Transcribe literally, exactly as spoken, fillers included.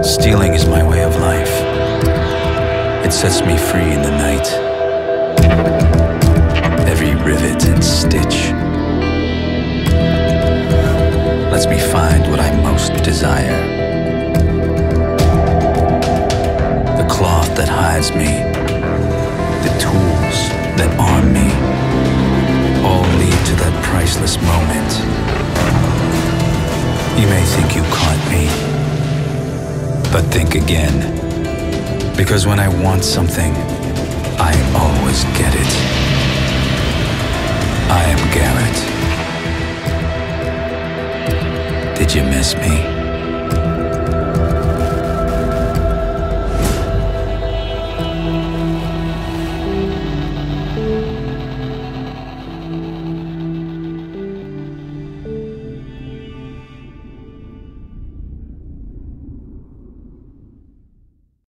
Stealing is my way of life. It sets me free in the night. Every rivet and stitch lets me find what I most desire. The cloth that hides me, the tools that arm me, all lead to that priceless moment. You may think you caught me, but think again, because when I want something, I always get it. I am Garrett. Did you miss me?